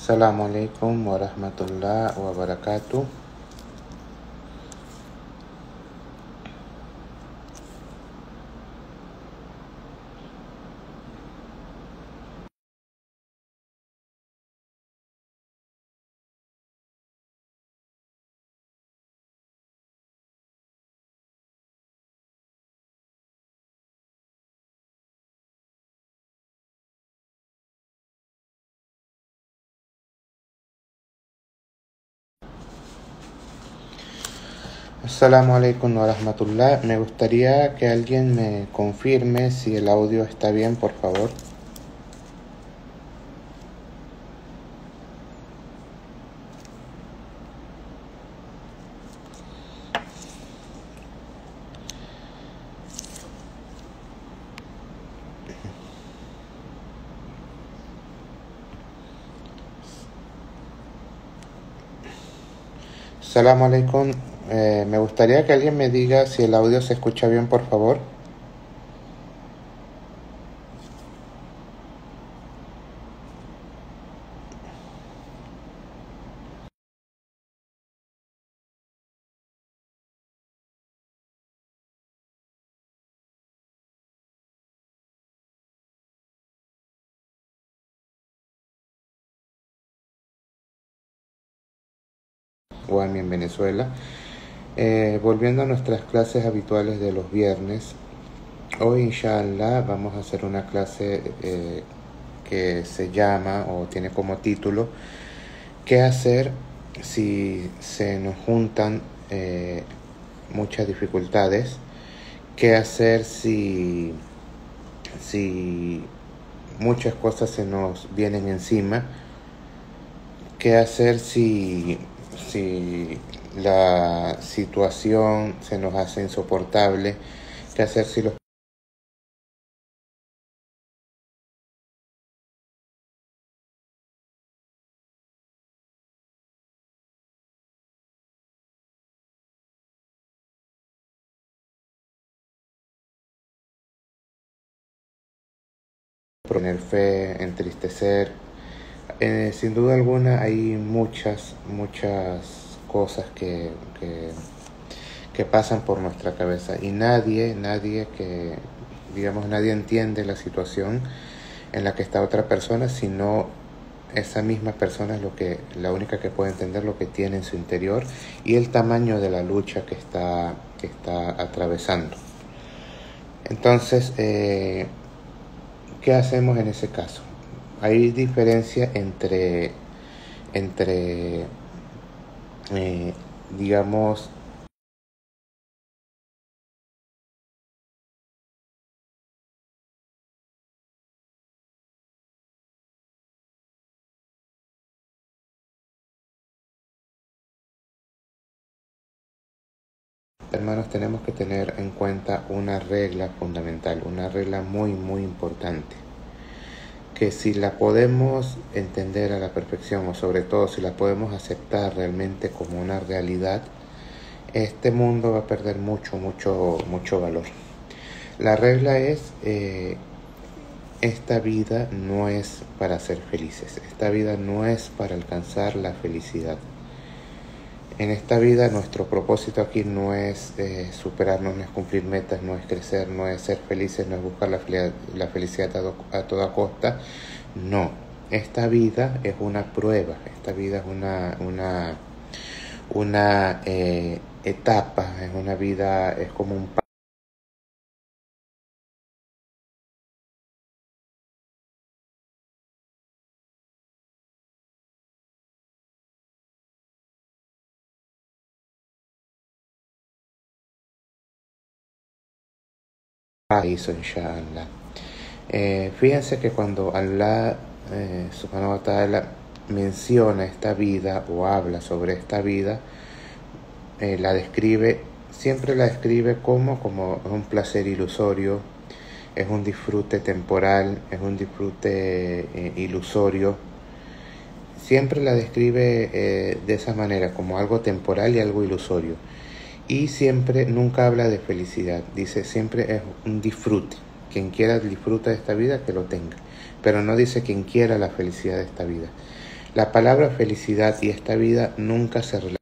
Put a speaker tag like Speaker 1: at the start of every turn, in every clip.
Speaker 1: Assalamualaikum warahmatullahi wabarakatuh. Assalamualaikum warahmatullah. Me gustaría que alguien me confirme si el audio está bien, por favor. Assalamualaikum. Me gustaría que alguien me diga si el audio se escucha bien, por favor. Guami en Venezuela. Volviendo a nuestras clases habituales de los viernes, hoy inshallah vamos a hacer una clase que se llama o tiene como título ¿qué hacer si se nos juntan muchas dificultades? ¿Qué hacer si muchas cosas se nos vienen encima? ¿Qué hacer si la situación se nos hace insoportable? ¿Qué hacer si los poner fe, entristecer? Sin duda alguna hay muchas cosas que pasan por nuestra cabeza y nadie entiende la situación en la que está otra persona, sino esa misma persona es la única que puede entender lo que tiene en su interior y el tamaño de la lucha que está atravesando. Entonces, ¿qué hacemos en ese caso? Hay diferencia entre digamos, hermanos, tenemos que tener en cuenta una regla fundamental, una regla muy importante, que si la podemos entender a la perfección o sobre todo si la podemos aceptar realmente como una realidad, este mundo va a perder mucho valor. La regla es esta vida no es para ser felices, esta vida no es para alcanzar la felicidad. En esta vida nuestro propósito aquí no es superarnos, no es cumplir metas, no es crecer, no es ser felices, no es buscar la felicidad a toda costa. No, esta vida es una prueba, esta vida es una etapa, es una vida, es como un paraíso, inshallah. Fíjense que cuando Allah subhanahu wa ta'ala menciona esta vida o habla sobre esta vida, siempre la describe como un placer ilusorio, es un disfrute temporal, es un disfrute ilusorio. Siempre la describe de esa manera, como algo temporal y algo ilusorio. Y nunca habla de felicidad, dice siempre es un disfrute. Quien quiera disfruta de esta vida, que lo tenga. Pero no dice quien quiera la felicidad de esta vida. La palabra felicidad y esta vida nunca se relacionan.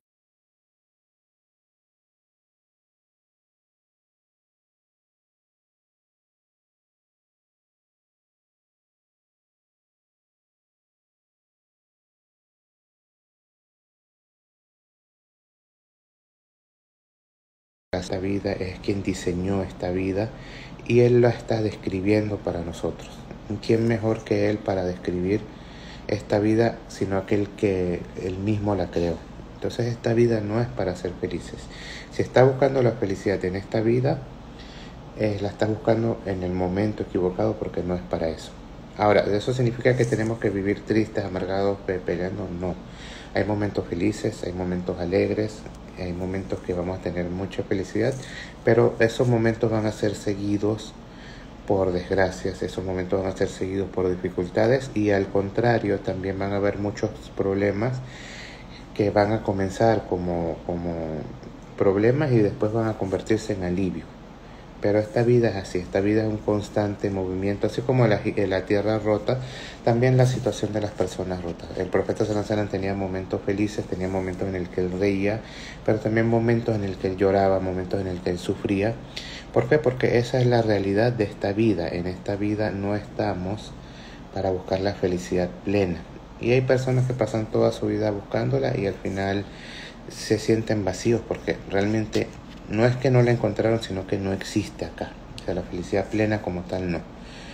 Speaker 1: Esta vida es quien diseñó esta vida y Él la está describiendo para nosotros. ¿Quién mejor que Él para describir esta vida sino aquel que Él mismo la creó? Entonces esta vida no es para ser felices. Si está buscando la felicidad en esta vida, la está buscando en el momento equivocado porque no es para eso. Ahora, ¿eso significa que tenemos que vivir tristes, amargados, peleando? No. Hay momentos felices, hay momentos alegres, hay momentos que vamos a tener mucha felicidad, pero esos momentos van a ser seguidos por desgracias, esos momentos van a ser seguidos por dificultades y al contrario también van a haber muchos problemas que van a comenzar como problemas y después van a convertirse en alivio. Pero esta vida es así, esta vida es un constante movimiento, así como la tierra rota, también la situación de las personas rotas. El profeta Sallallahu Alaihi Wasallam tenía momentos felices, tenía momentos en el que él reía, pero también momentos en el que él lloraba, momentos en el que él sufría. ¿Por qué? Porque esa es la realidad de esta vida. En esta vida no estamos para buscar la felicidad plena. Y hay personas que pasan toda su vida buscándola y al final se sienten vacíos porque realmente no es que no la encontraron, sino que no existe acá. O sea, la felicidad plena como tal no.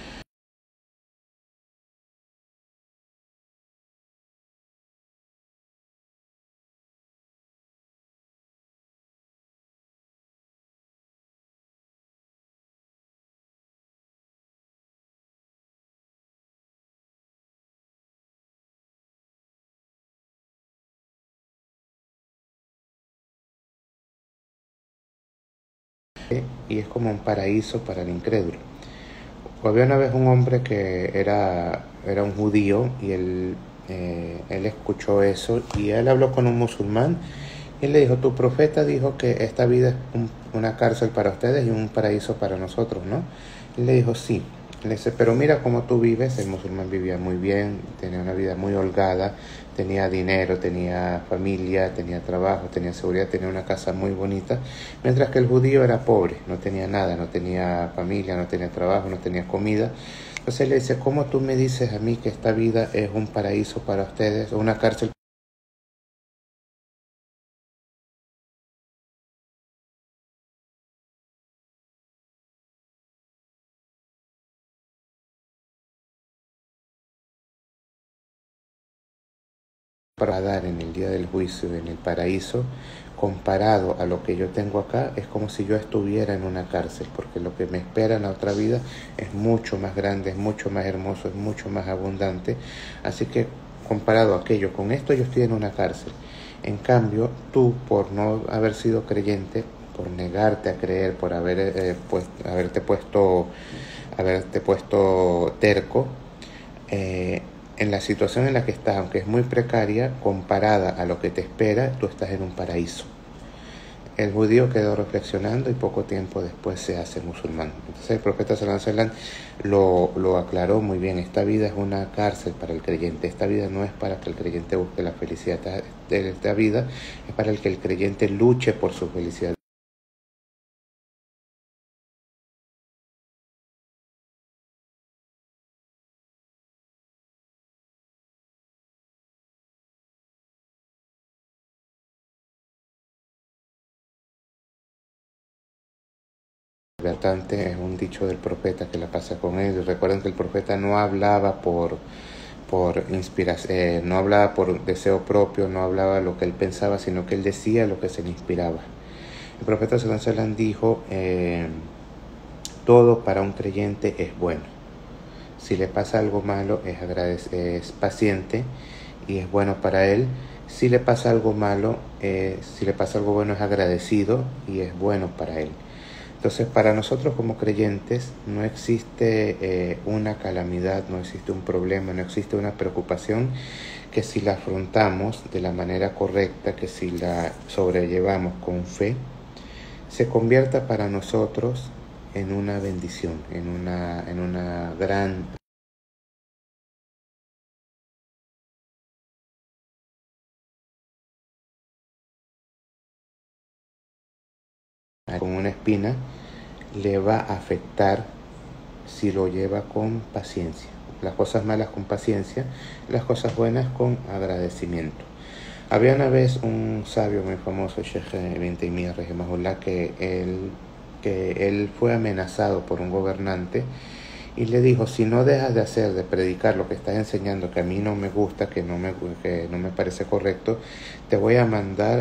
Speaker 1: Y es como un paraíso para el incrédulo. Había una vez un hombre que era un judío y él escuchó eso y él habló con un musulmán y le dijo, tu profeta dijo que esta vida es una cárcel para ustedes y un paraíso para nosotros, ¿no? Y le dijo, sí. Le dice, pero mira cómo tú vives. El musulmán vivía muy bien, tenía una vida muy holgada, tenía dinero, tenía familia, tenía trabajo, tenía seguridad, tenía una casa muy bonita, mientras que el judío era pobre, no tenía nada, no tenía familia, no tenía trabajo, no tenía comida. Entonces él le dice, ¿cómo tú me dices a mí que esta vida es un paraíso para ustedes o una cárcel para dar en el día del juicio, en el paraíso, comparado a lo que yo tengo acá, es como si yo estuviera en una cárcel, porque lo que me espera en la otra vida es mucho más grande, es mucho más hermoso, es mucho más abundante. Así que comparado a aquello, con esto yo estoy en una cárcel. En cambio, tú, por no haber sido creyente, por negarte a creer, por haberte puesto terco, en la situación en la que estás, aunque es muy precaria, comparada a lo que te espera, tú estás en un paraíso. El judío quedó reflexionando y poco tiempo después se hace musulmán. Entonces el profeta Sallallahu Alaihi Wasallam lo aclaró muy bien. Esta vida es una cárcel para el creyente. Esta vida no es para que el creyente busque la felicidad. Esta vida es para el que el creyente luche por su felicidad. Es un dicho del profeta que la pasa con él. Recuerden que el profeta no hablaba por inspiración, no hablaba por deseo propio, no hablaba lo que él pensaba, sino que él decía lo que se le inspiraba. El profeta Sallallahu Alaihi Wasallam dijo, todo para un creyente es bueno. Si le pasa algo malo es paciente y es bueno para él. Si le pasa algo malo, si le pasa algo bueno es agradecido y es bueno para él. Entonces, para nosotros como creyentes no existe una calamidad, no existe un problema, no existe una preocupación que si la afrontamos de la manera correcta, que si la sobrellevamos con fe, se convierta para nosotros en una bendición, en una gran con una espina, le va a afectar si lo lleva con paciencia. Las cosas malas con paciencia, las cosas buenas con agradecimiento. Había una vez un sabio muy famoso, Sheikh Ibn Taymiyyah rahimahullah, que él fue amenazado por un gobernante y le dijo: si no dejas de predicar lo que estás enseñando, que a mí no me gusta, que no me parece correcto, te voy a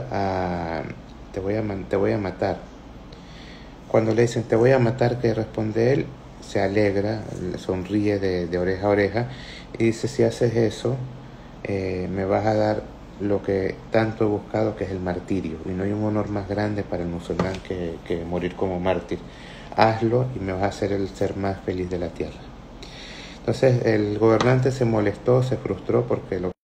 Speaker 1: matar. Cuando le dicen te voy a matar, ¿qué responde él? Se alegra, sonríe de oreja a oreja y dice: si haces eso, me vas a dar lo que tanto he buscado, que es el martirio, y no hay un honor más grande para el musulmán que morir como mártir. Hazlo y me vas a hacer el ser más feliz de la tierra. Entonces el gobernante se molestó, se frustró, porque lo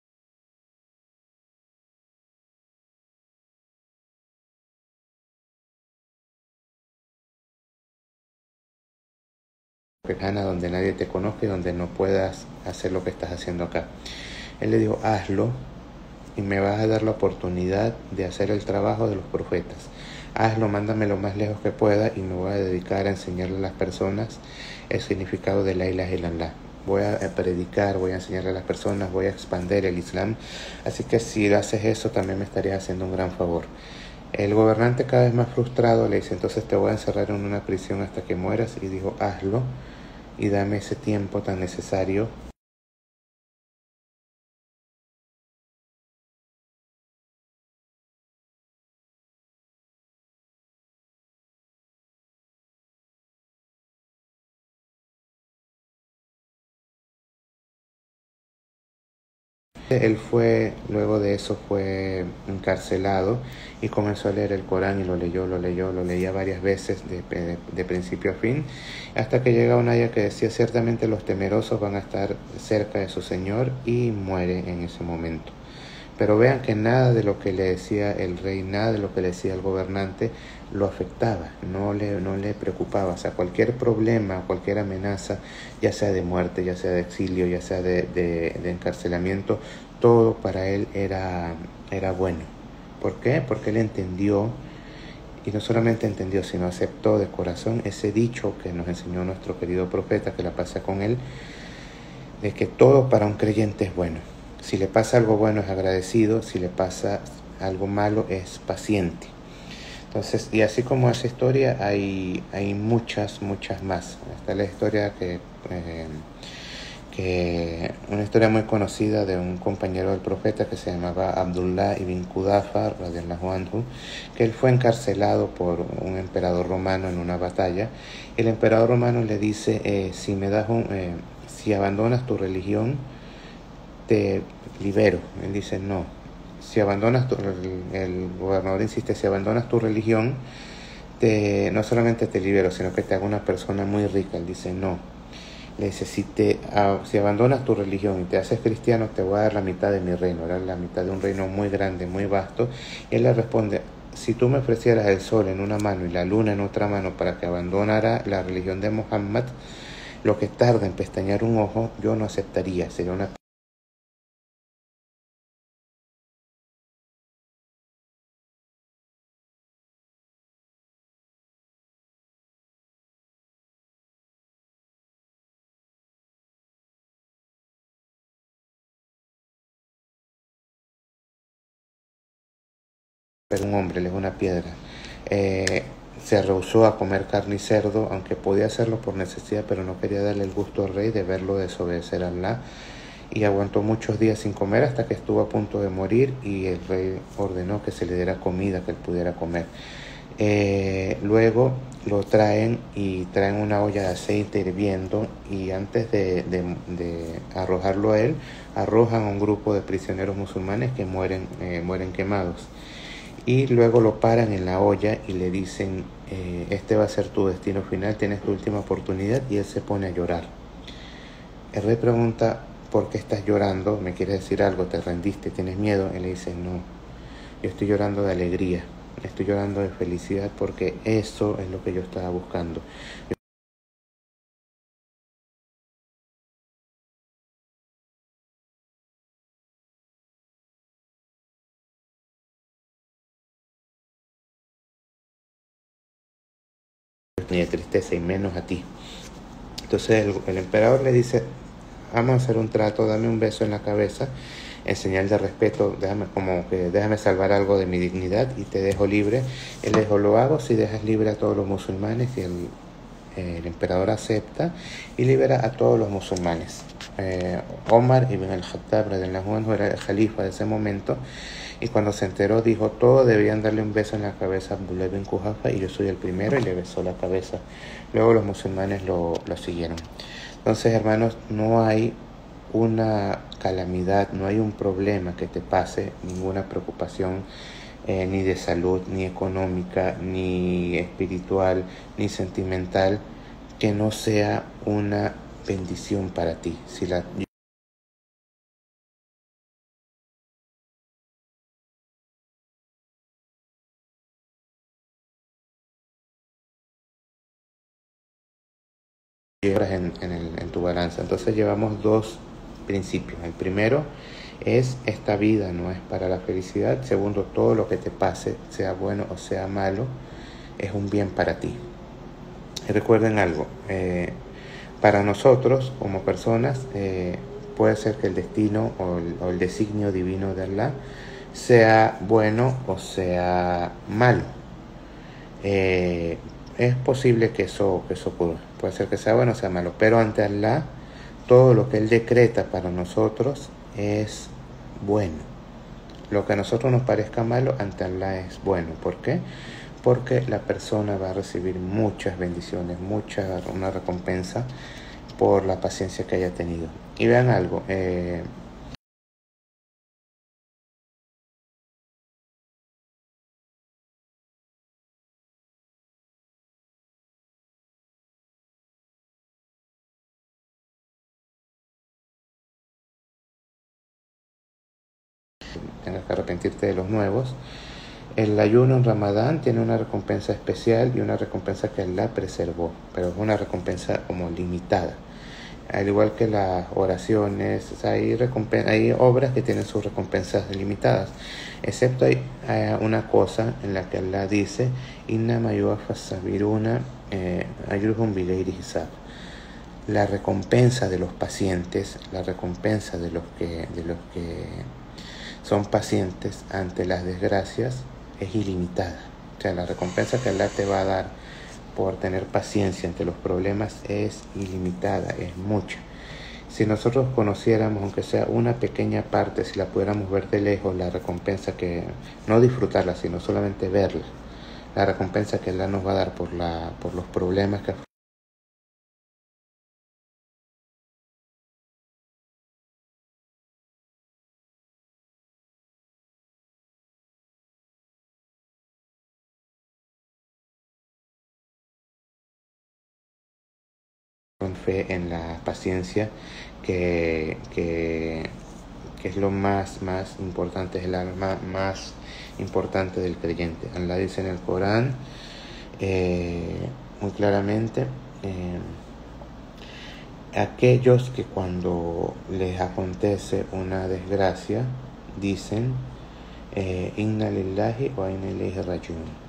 Speaker 1: que gana, donde nadie te conozca y donde no puedas hacer lo que estás haciendo acá. Él le dijo: hazlo y me vas a dar la oportunidad de hacer el trabajo de los profetas. Hazlo, mándame lo más lejos que pueda y me voy a dedicar a enseñarle a las personas el significado de la ilaha illallah. Voy a predicar, voy a enseñarle a las personas, voy a expandir el Islam. Así que si haces eso, también me estarías haciendo un gran favor. El gobernante, cada vez más frustrado, le dice: entonces te voy a encerrar en una prisión hasta que mueras. Y dijo: hazlo y dame ese tiempo tan necesario. Él fue, luego de eso, fue encarcelado y comenzó a leer el Corán y lo leía varias veces de principio a fin, hasta que llega una aya que decía: ciertamente los temerosos van a estar cerca de su Señor, y muere en ese momento. Pero vean que nada de lo que le decía el rey, nada de lo que le decía el gobernante lo afectaba, no le preocupaba. O sea, cualquier problema, cualquier amenaza, ya sea de muerte, ya sea de exilio, ya sea de encarcelamiento, todo para él era bueno. ¿Por qué? Porque él entendió, y no solamente entendió, sino aceptó de corazón ese dicho que nos enseñó nuestro querido profeta, que la pasa con él, de que todo para un creyente es bueno. Si le pasa algo bueno es agradecido, si le pasa algo malo es paciente. Entonces, y así como esa historia, hay muchas más. Está la historia una historia muy conocida de un compañero del profeta que se llamaba Abdullah ibn Qudafa radiyallahu anhu, que él fue encarcelado por un emperador romano en una batalla. El emperador romano le dice: si abandonas tu religión, te libero. Él dice: no. Si abandonas el gobernador insiste: si abandonas tu religión, no solamente te libero, sino que te hago una persona muy rica. Él dice: no. Le dice: si abandonas tu religión y te haces cristiano, te voy a dar la mitad de mi reino. Era la mitad de un reino muy grande, muy vasto. Y él le responde: si tú me ofrecieras el sol en una mano y la luna en otra mano para que abandonara la religión de Muhammad, lo que tarda en pestañear un ojo, yo no aceptaría. Sería una pero un hombre, él es una piedra. Eh, Se rehusó a comer carne y cerdo, aunque podía hacerlo por necesidad, pero no quería darle el gusto al rey de verlo desobedecer a Allah, y aguantó muchos días sin comer hasta que estuvo a punto de morir, y el rey ordenó que se le diera comida, que él pudiera comer. Luego lo traen una olla de aceite hirviendo, y antes de arrojarlo a él, arrojan a un grupo de prisioneros musulmanes que mueren quemados. Y luego lo paran en la olla y le dicen: este va a ser tu destino final, tienes tu última oportunidad. Y él se pone a llorar. El rey pregunta: ¿por qué estás llorando? ¿Me quieres decir algo? ¿Te rendiste? ¿Tienes miedo? Él le dice: no, yo estoy llorando de alegría, estoy llorando de felicidad, porque eso es lo que yo estaba buscando. ni de tristeza, y menos a ti. Entonces el emperador le dice, vamos a hacer un trato, dame un beso en la cabeza, en señal de respeto, déjame salvar algo de mi dignidad y te dejo libre. Él le dijo, lo hago si dejas libre a todos los musulmanes, y el emperador acepta y libera a todos los musulmanes. Omar ibn al-Khattab radhiyallahu anhu era el califa de ese momento, y cuando se enteró dijo, todos debían darle un beso en la cabeza a Abdullah ibn Quhafa, y yo soy el primero, y le besó la cabeza. Luego los musulmanes lo siguieron. Entonces, hermanos, no hay una calamidad, no hay un problema que te pase, ninguna preocupación, ni de salud, ni económica, ni espiritual, ni sentimental, que no sea una bendición para ti. Si la llevas en tu balanza. Entonces llevamos dos principios. El primero es, esta vida no es para la felicidad. Segundo, todo lo que te pase, sea bueno o sea malo, es un bien para ti. Y recuerden algo, para nosotros como personas puede ser que el destino o el designio divino de Allah sea bueno o sea malo. Es posible que eso ocurra. Puede ser que sea bueno o sea malo, pero ante Allah todo lo que Él decreta para nosotros es bueno. Lo que a nosotros nos parezca malo, ante Allah es bueno. ¿Por qué? Porque la persona va a recibir muchas bendiciones, una recompensa por la paciencia que haya tenido. Y vean algo, tengas que arrepentirte de los nuevos. El ayuno en Ramadán tiene una recompensa especial y una recompensa que Allah preservó, pero es una recompensa como limitada. Al igual que las oraciones, hay obras que tienen sus recompensas limitadas, excepto hay una cosa en la que Allah dice, Innama yuwaffas sabiruna ajruhum bighairi hisab. La recompensa de los pacientes, la recompensa de los que son pacientes ante las desgracias es ilimitada. O sea, la recompensa que Allah te va a dar por tener paciencia ante los problemas es ilimitada, es mucha. Si nosotros conociéramos, aunque sea una pequeña parte, si la pudiéramos ver de lejos, la recompensa que, no disfrutarla, sino solamente verla, la recompensa que Allah nos va a dar por los problemas que con fe en la paciencia, que es lo más importante, es el alma más importante del creyente. Allah dice en el Corán muy claramente, aquellos que cuando les acontece una desgracia dicen Inna lillahi wa inna ilayhi rajiun.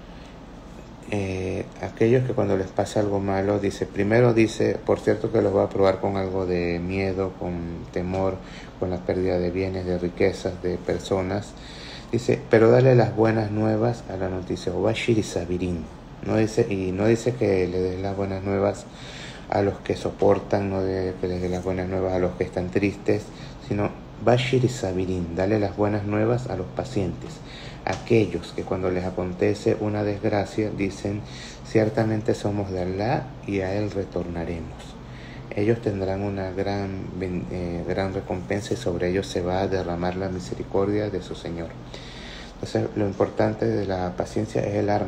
Speaker 1: Aquellos que cuando les pasa algo malo, primero dice, por cierto que los va a probar con algo de miedo, con temor, con la pérdida de bienes, de riquezas, de personas. Dice, pero dale las buenas nuevas a la noticia, o Bashir Sabirin. No dice que le des las buenas nuevas a los que soportan, no de que les dé las buenas nuevas a los que están tristes, sino Bashir Sabirin, dale las buenas nuevas a los pacientes. Aquellos que cuando les acontece una desgracia dicen, ciertamente somos de Allah y a Él retornaremos. Ellos tendrán una gran recompensa y sobre ellos se va a derramar la misericordia de su Señor. Entonces, lo importante de la paciencia es la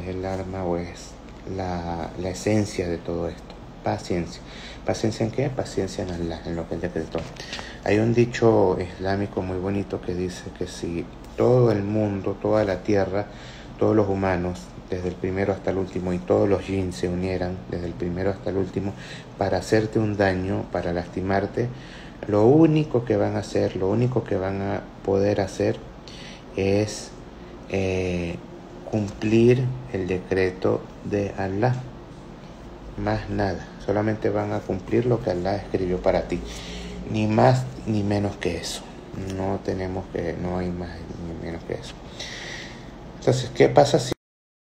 Speaker 1: esencia de todo esto. Paciencia. ¿Paciencia en qué? Paciencia en Allah, en lo que Él decretó. Hay un dicho islámico muy bonito que dice que si todo el mundo, toda la tierra, todos los humanos, desde el primero hasta el último, y todos los jinn se unieran desde el primero hasta el último para hacerte un daño, para lastimarte, lo único que van a hacer, lo único que van a poder hacer es cumplir el decreto de Allah. Más nada, solamente van a cumplir lo que Allah escribió para ti, ni más ni menos que eso. No hay más ni menos que eso. Entonces, ¿qué pasa si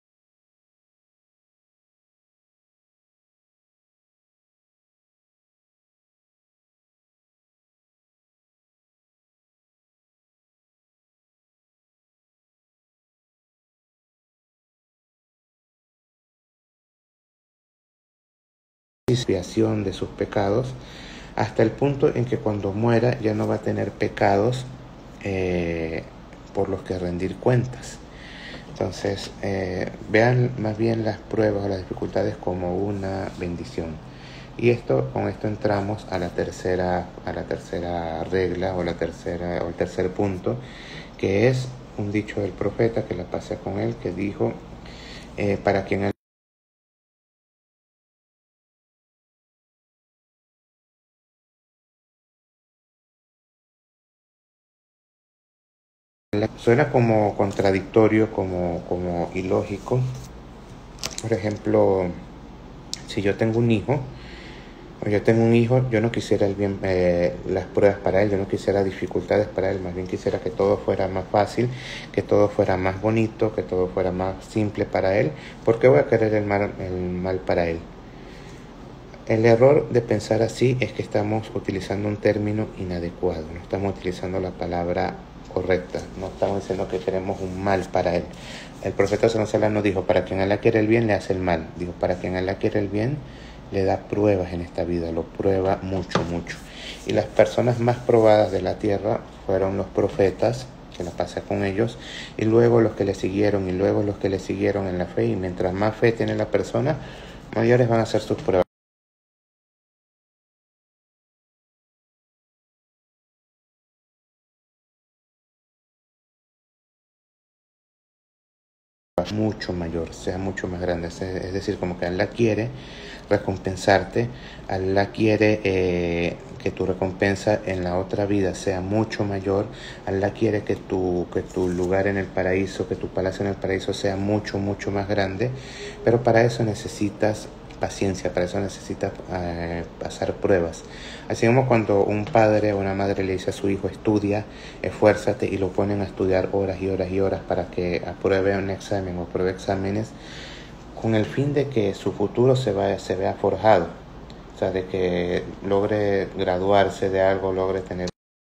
Speaker 1: expiación de sus pecados, hasta el punto en que cuando muera ya no va a tener pecados por los que rendir cuentas? Entonces, vean más bien las pruebas o las dificultades como una bendición. Y con esto entramos a la tercera regla o el tercer punto, que es un dicho del profeta, que la pasé con él, que dijo, para quien suena como contradictorio, como ilógico. Por ejemplo, si yo tengo un hijo, yo no quisiera el bien, las pruebas para él, yo no quisiera dificultades para él, más bien quisiera que todo fuera más fácil, que todo fuera más bonito, que todo fuera más simple para él. ¿Por qué voy a querer el mal para él? El error de pensar así es que estamos utilizando un término inadecuado, no estamos utilizando la palabra correcta, no estamos diciendo que queremos un mal para él. El profeta sallallahu alaihi wasallam nos dijo, para quien Allah quiere el bien, le hace el mal. Dijo, para quien Allah quiere el bien, le da pruebas en esta vida, lo prueba mucho, mucho. Y las personas más probadas de la tierra fueron los profetas, que la pasa con ellos, y luego los que le siguieron, y luego los que le siguieron en la fe, y mientras más fe tiene la persona, mayores van a ser sus pruebas. Mucho mayor, sea mucho más grande, es decir, como que Allah quiere recompensarte, Allah quiere que tu recompensa en la otra vida sea mucho mayor, Allah quiere que tu lugar en el paraíso, que tu palacio en el paraíso sea mucho, mucho más grande, pero para eso necesitas paciencia, para eso necesitas pasar pruebas. Así como cuando un padre o una madre le dice a su hijo, estudia, esfuérzate, y lo ponen a estudiar horas y horas y horas para que apruebe un examen o apruebe exámenes, con el fin de que su futuro se vea forjado, o sea, de que logre graduarse de algo, logre tener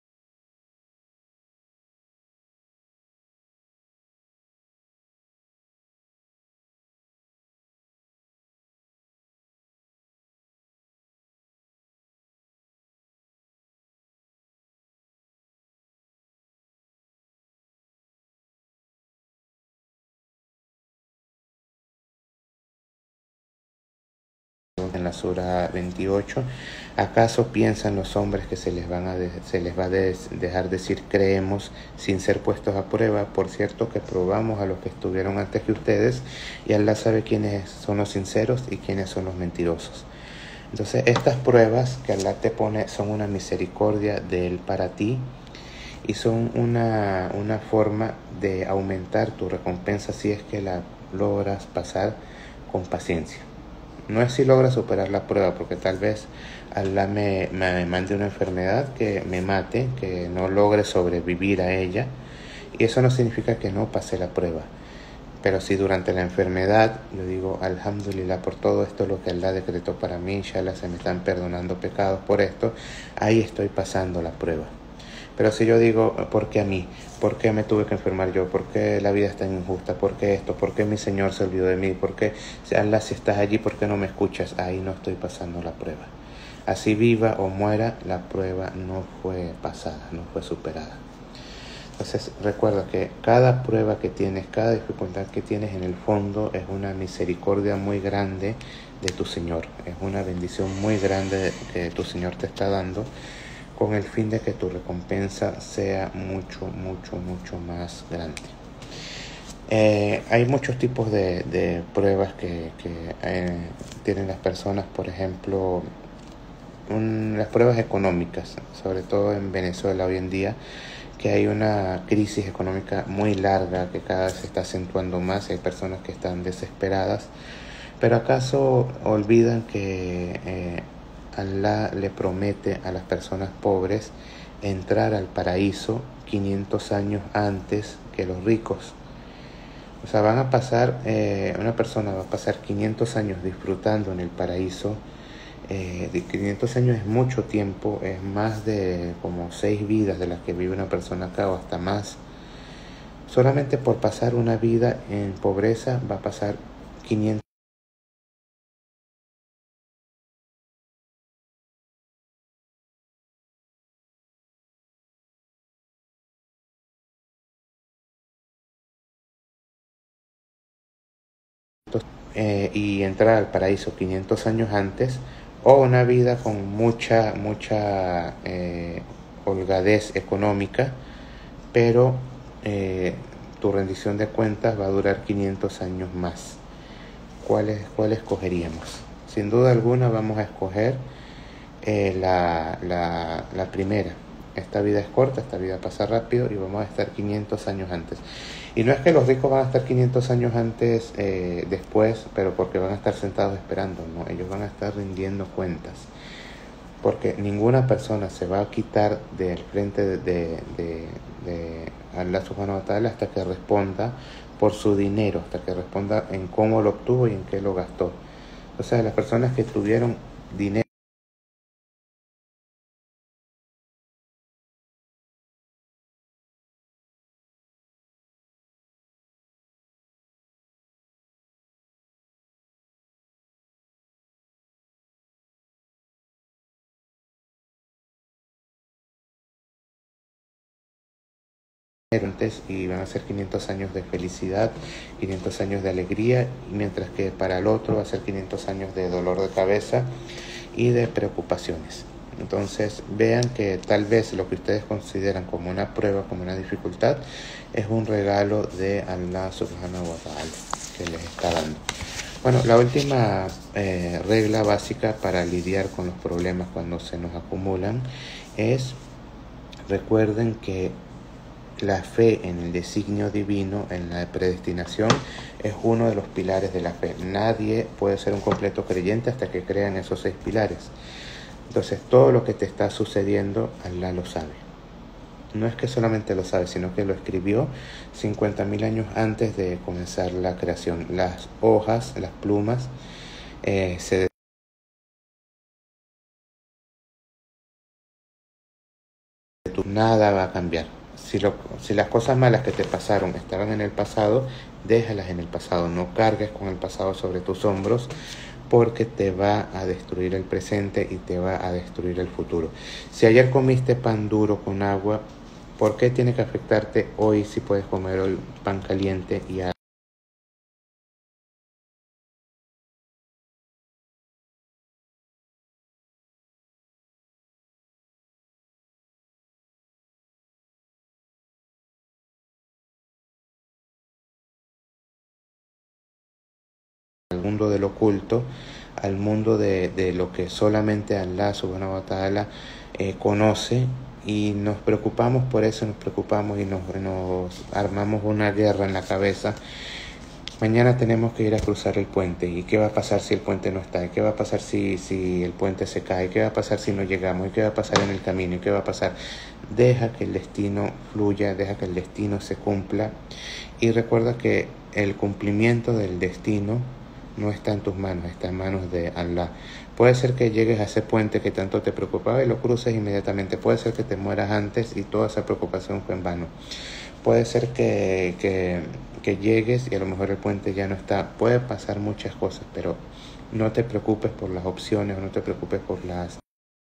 Speaker 1: en la sura 28. ¿Acaso piensan los hombres que se les va a dejar decir creemos sin ser puestos a prueba? Por cierto que probamos a los que estuvieron antes que ustedes, y Allah sabe quiénes son los sinceros y quiénes son los mentirosos. Entonces, estas pruebas que Allah te pone son una misericordia de Él para ti, y son una forma de aumentar tu recompensa si es que la logras pasar con paciencia. No es si logras superar la prueba, porque tal vez Allah me mande una enfermedad que me mate, que no logre sobrevivir a ella, y eso no significa que no pase la prueba. Pero si durante la enfermedad yo digo, alhamdulillah, por todo esto lo que Allah decretó para mí, inshallah se me están perdonando pecados por esto, ahí estoy pasando la prueba. Pero si yo digo, ¿por qué a mí? ¿Por qué me tuve que enfermar yo? ¿Por qué la vida es tan injusta? ¿Por qué esto? ¿Por qué mi Señor se olvidó de mí? ¿Por qué, Allah, si estás allí, por qué no me escuchas? Ahí no estoy pasando la prueba. Así viva o muera, la prueba no fue pasada, no fue superada. Entonces recuerda que cada prueba que tienes, cada dificultad que tienes, en el fondo es una misericordia muy grande de tu Señor. Es una bendición muy grande que tu Señor te está dando, con el fin de que tu recompensa sea mucho, mucho, mucho más grande. Hay muchos tipos de pruebas que tienen las personas. Por ejemplo, las pruebas económicas, sobre todo en Venezuela hoy en día, que hay una crisis económica muy larga que cada vez se está acentuando más, hay personas que están desesperadas, pero ¿acaso olvidan que Allah le promete a las personas pobres entrar al paraíso 500 años antes que los ricos? O sea, van a pasar, una persona va a pasar 500 años disfrutando en el paraíso. De 500 años es mucho tiempo, es más de como 6 vidas de las que vive una persona acá o hasta más. Solamente por pasar una vida en pobreza va a pasar 500 y entrar al paraíso 500 años antes, o una vida con mucha holgadez económica, pero tu rendición de cuentas va a durar 500 años más. ¿Cuál escogeríamos? Sin duda alguna vamos a escoger la primera. Esta vida es corta, esta vida pasa rápido y vamos a estar 500 años antes. Y no es que los ricos van a estar 500 años antes después, pero porque van a estar sentados esperando, no, ellos van a estar rindiendo cuentas. Porque ninguna persona se va a quitar del frente de Allah subhanahu wa ta'ala hasta que responda por su dinero, hasta que responda en cómo lo obtuvo y en qué lo gastó. O sea, las personas que tuvieron dinero antes y van a ser 500 años de felicidad, 500 años de alegría, mientras que para el otro va a ser 500 años de dolor de cabeza y de preocupaciones. Entonces vean que tal vez lo que ustedes consideran como una prueba, como una dificultad, es un regalo de Allah subhanahu wa ta'ala que les está dando. Bueno, la última regla básica para lidiar con los problemas cuando se nos acumulan es: recuerden que la fe en el designio divino, en la predestinación, es uno de los pilares de la fe. Nadie puede ser un completo creyente hasta que crea en esos 6 pilares. Entonces, todo lo que te está sucediendo, Allah lo sabe. No es que solamente lo sabe, sino que lo escribió 50.000 años antes de comenzar la creación. Las hojas, las plumas, nada va a cambiar. Si las cosas malas que te pasaron estaban en el pasado, déjalas en el pasado. No cargues con el pasado sobre tus hombros, porque te va a destruir el presente y te va a destruir el futuro. Si ayer comiste pan duro con agua, ¿por qué tiene que afectarte hoy si puedes comer el pan caliente y al mundo del oculto, al mundo de lo que solamente Allah subhanahu wa ta'ala conoce? Y nos preocupamos por eso, nos preocupamos y nos armamos una guerra en la cabeza. Mañana tenemos que ir a cruzar el puente. ¿Y qué va a pasar si el puente no está? ¿Y qué va a pasar si el puente se cae? ¿Qué va a pasar si no llegamos? ¿Y qué va a pasar en el camino? ¿Y qué va a pasar? Deja que el destino fluya, deja que el destino se cumpla. Y recuerda que el cumplimiento del destino no está en tus manos, está en manos de Allah. Puede ser que llegues a ese puente que tanto te preocupaba y lo cruces inmediatamente. Puede ser que te mueras antes y toda esa preocupación fue en vano. Puede ser que llegues y a lo mejor el puente ya no está. Puede pasar muchas cosas, pero no te preocupes por las opciones, no te preocupes por las...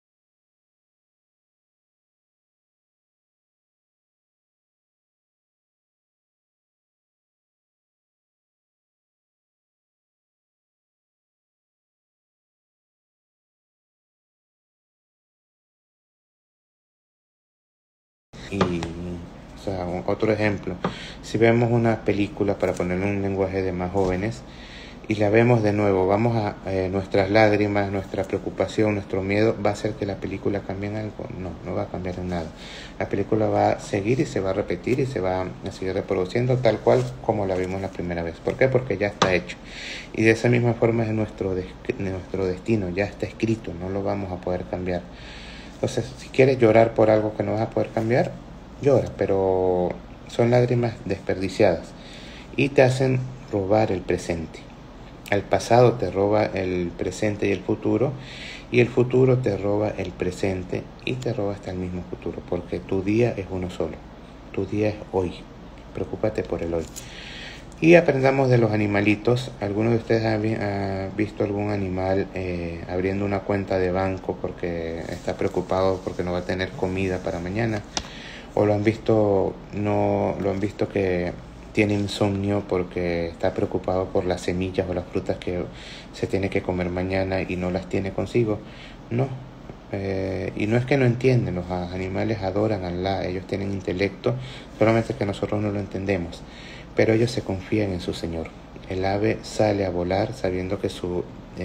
Speaker 1: Y, o sea, otro ejemplo, si vemos una película, para ponerle un lenguaje de más jóvenes, y la vemos de nuevo, nuestras lágrimas, nuestra preocupación, nuestro miedo, ¿va a hacer que la película cambie en algo? No, no va a cambiar en nada. La película va a seguir y se va a repetir y se va a seguir reproduciendo tal cual como la vimos la primera vez. ¿Por qué? Porque ya está hecho. Y de esa misma forma es nuestro destino, ya está escrito, no lo vamos a poder cambiar. Entonces, si quieres llorar por algo que no vas a poder cambiar, llora, pero son lágrimas desperdiciadas y te hacen robar el presente. El pasado te roba el presente y el futuro futuro te roba el presente y te roba hasta el mismo futuro, porque tu día es uno solo, tu día es hoy, preocúpate por el hoy. Y aprendamos de los animalitos. ¿Alguno de ustedes ha visto algún animal abriendo una cuenta de banco porque está preocupado porque no va a tener comida para mañana? ¿O lo han visto que tiene insomnio porque está preocupado por las semillas o las frutas que se tiene que comer mañana y no las tiene consigo? No. Y no es que no entienden, los animales adoran a Allah, ellos tienen intelecto, solamente que nosotros no lo entendemos, pero ellos se confían en su Señor. El ave sale a volar sabiendo que su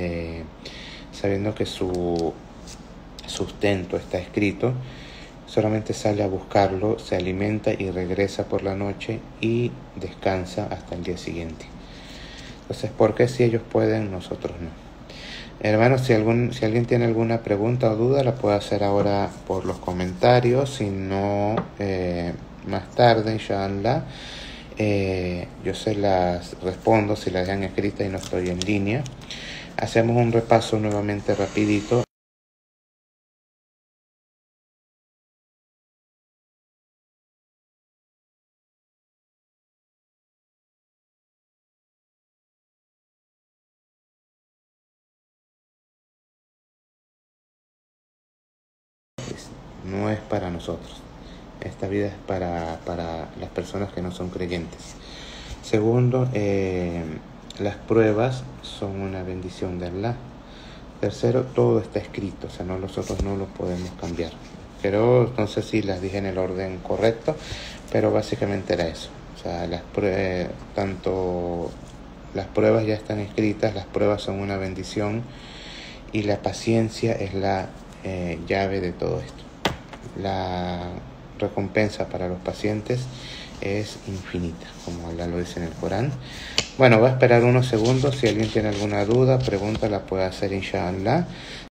Speaker 1: sustento está escrito, solamente sale a buscarlo, se alimenta y regresa por la noche y descansa hasta el día siguiente. Entonces, ¿por qué si ellos pueden, nosotros no? Hermanos, si alguien tiene alguna pregunta o duda, la puede hacer ahora por los comentarios, si no, más tarde, inshallah. Yo se las respondo si las han escritas y no estoy en línea. Hacemos un repaso nuevamente rapidito. No es para nosotros. Esta vida es para las personas que no son creyentes. Segundo, las pruebas son una bendición de Allah. Tercero, todo está escrito, o sea, nosotros no lo podemos cambiar. Pero no sé si las dije en el orden correcto, pero básicamente era eso. O sea, tanto las pruebas ya están escritas, las pruebas son una bendición y la paciencia es la llave de todo esto. La recompensa para los pacientes es infinita, como Allah lo dice en el Corán. Bueno, voy a esperar unos segundos. Si alguien tiene alguna duda, pregunta, la puede hacer inshallah.